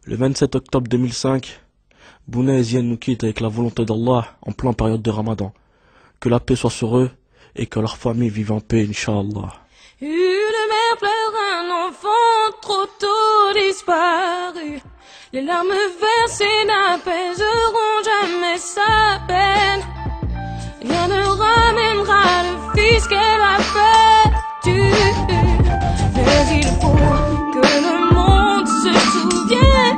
Le 27 octobre 2005, Bouna et Ziane nous quittent avec la volonté d'Allah en pleine période de Ramadan. Que la paix soit sur eux et que leur famille vive en paix, Inch'Allah. Une mère pleure un enfant trop tôt disparu. Les larmes versées n'apaiseront jamais sa peine. Rien ne ramènera le fils qu'elle a perdu. Mais il faut que le monde se souvienne.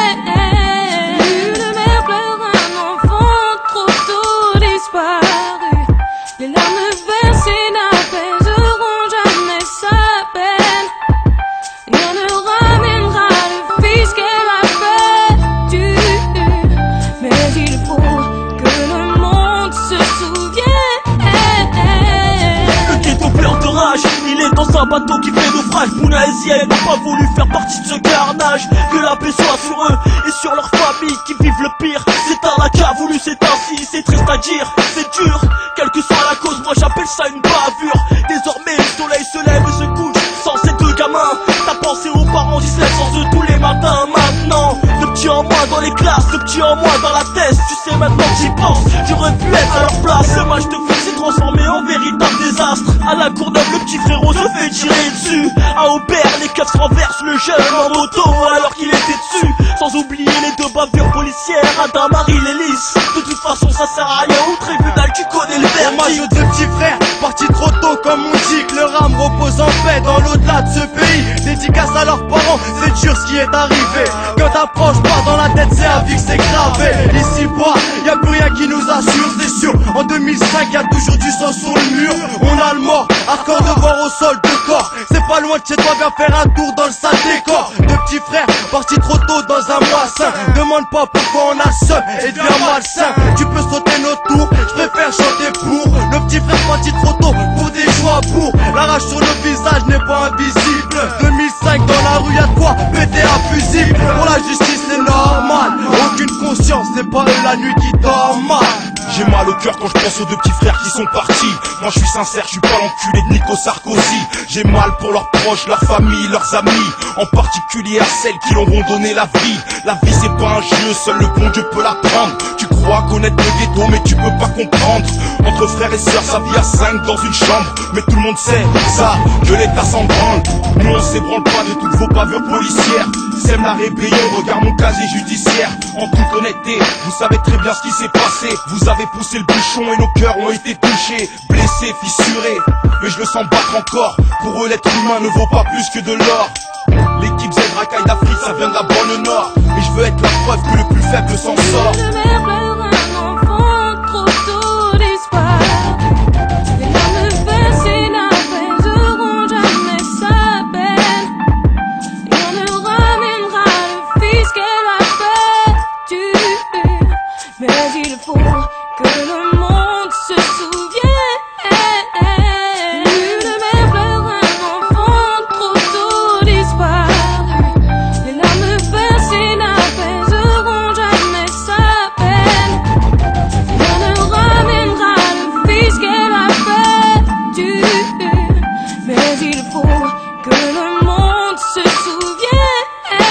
Une mère pleure un enfant trop tôt disparu. Les larmes versées n'apaiseront jamais sa peine. Rien ne ramènera le fils qu'elle a perdu. Mais il faut que le monde se souvienne. Le ghetto pleure de rage, il est dans un bateau qui fait naufrage. Bouna et Ziane n'ont pas voulu faire partie de ce carnage. Que la paix soit sur eux et sur leurs familles qui vivent le pire. C'est Allah qui a voulu, c'est ainsi, c'est triste à dire, c'est dur. Quelle que soit la cause, moi j'appelle ça une bavure. Désormais le soleil se lève et se couche sans ces deux gamins. T'as pensé aux parents, ils se lèvent sans eux tous les matins. Maintenant, de petits en moins dans les classes, de petits en moins dans la thèse. Tu sais maintenant que j'y pense, j'aurais pu être à leur place. Ce match de foot s'est transformé en véritable désastre. À la Courneuve, le petit frérot se fait tirer dessus. À Aubert, les keufs renversent le jeune en moto alors qu'il était dessus. Sans oublier les deux bavures policières à Damary, l'hélice. De toute façon ça sert à rien, au tribunal tu connais le verdict. Hommage aux deux petits frères, partis trop tôt comme on dit. Que leur âme repose en paix dans l'au-delà de ce pays. Dédicace à leurs parents, c'est dur ce qui est arrivé. Quand t'approches pas dans la tête, c'est à vie que c'est gravé. Ici bas, y'a plus rien qui nous assure, c'est sûr. En 2005, y'a toujours du sang sur le mur. On a le mort, hardcore de voir au sol de corps. C'est pas loin de chez toi, viens faire un tour dans le sale décor. Deux petits frères, partis trop tôt dans un mois sain. Demande pas pourquoi on a seul et devient malsain. Tu peux sauter nos tours, je préfère chanter pour le petit frère parti trop tôt pour des joies pour. La rage sur le visage n'est pas invisible. 2005 dans la rue y'a de quoi péter un fusible. Pour la justice c'est normal, aucune conscience, c'est pas eux la nuit qui dort mal. J'ai mal au cœur quand je pense aux deux petits frères qui sont partis. Moi je suis sincère, je suis pas l'enculé de Nico Sarkozy. J'ai mal pour leurs proches, leurs familles, leurs amis, en particulier à celles qui leur ont donné la vie. La vie c'est pas un jeu, seul le bon Dieu peut la prendre. Tu crois connaître le ghetto mais tu peux pas comprendre. Entre frères et sœurs ça vit à 5 dans une chambre. Mais tout le monde sait ça, que l'État s'en branle. Nous on s'ébranle pas de toutes vos bavures policières. Sème la rébellion, regarde mon casier judiciaire. En toute honnêteté, vous savez très bien ce qui s'est passé. Vous avez poussé le bouchon et nos cœurs ont été touchés, blessés, fissurés. Mais je le sens battre encore. Pour eux l'être humain ne vaut pas plus que de l'or. L'équipe Z racaille d'Afrique, ça vient de la bonne nord. Et je veux être la preuve que le plus faible s'en sort. Une mère pleure un enfant trop tôt disparu. Les larmes versées n'apaiseront jamais sa peine. Rien ne ramènera le fils qu'elle a perdu. Mais il faut que le monde se souvienne. Une mère pleure un enfant trop tôt disparu. Les larmes versées n'apaiseront jamais sa peine. Rien ne ramènera le fils qu'elle a perdu. Mais il faut que le monde se souvienne.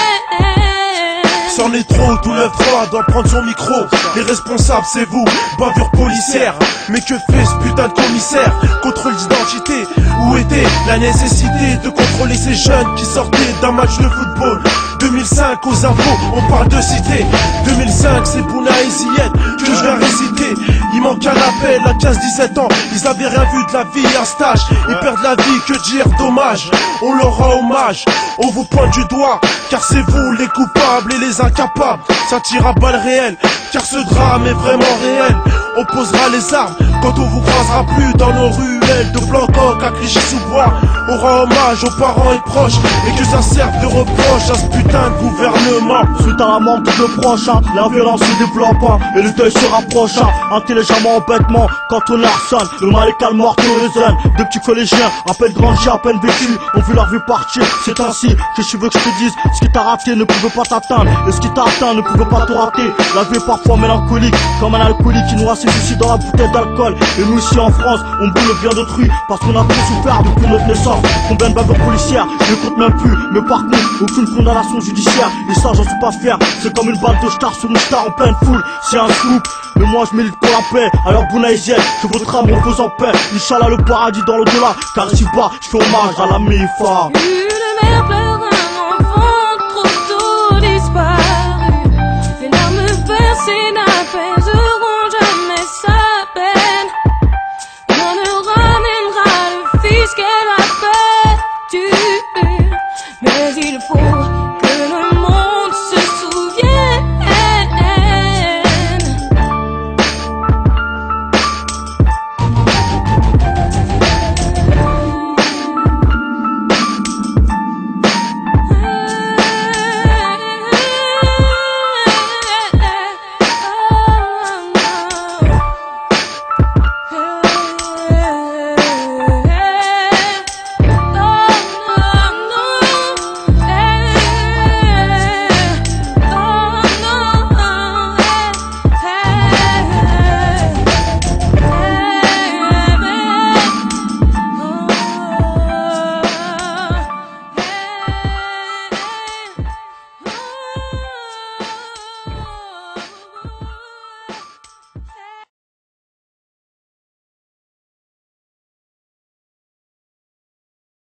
C'en est trop, tout le droit doit prendre son micro. Les responsables c'est vous, bavure policière. Mais que fait ce putain de commissaire? Contrôle d'identité, où était la nécessité de contrôler ces jeunes qui sortaient d'un match de football? 2005 aux infos, on parle de cité. 2005 c'est Bouna et Ziane que je viens réciter. Il manque un appel à 15-17 ans, ils avaient rien vu de la vie, un stage. Ils perdent la vie, que dire, dommage. On leur rend hommage, on vous pointe du doigt, car c'est vous les coupables et les incapables. Ça tire à balles réelles, car ce drame est vraiment réel. On posera les armes quand on vous croisera plus dans nos ruelles de Blancoc à Clichy-sous-Bois. On rend hommage aux parents et proches et que ça serve de reproche à ce putain de gouvernement. Suite à la mort de deux proches, la violence se développe et le deuil se rapproche. Intelligemment, bêtement, quand on harcèle, le mal est calme, mort que les ailes. Deux petits collégiens, à peine grandis, à peine vécus, ont vu leur vie partir. C'est ainsi que je veux que je te dise, ce qui t'a raté ne pouvait pas t'atteindre, et ce qui t'a atteint ne pouvait pas te rater. La vie est parfois mélancolique, comme un alcoolique qui noie ses soucis dans la bouteille d'alcool. Et nous ici en France, on boule le bien de d'autrui, parce qu'on a trop souffert depuis notre naissance. Combien de bavures policières, je ne compte même plus. Mais par contre, aucune condamnation judiciaire. Et ça j'en suis pas fier, c'est comme une balle de star sur une star en pleine foule. C'est un scoop, mais moi je milite pour la paix. Alors Bounaïsienne, que votre âme repose en paix. Inch'Allah le paradis dans l'au-delà, car ici bas, je fais hommage à la MIFA. Une mer pleure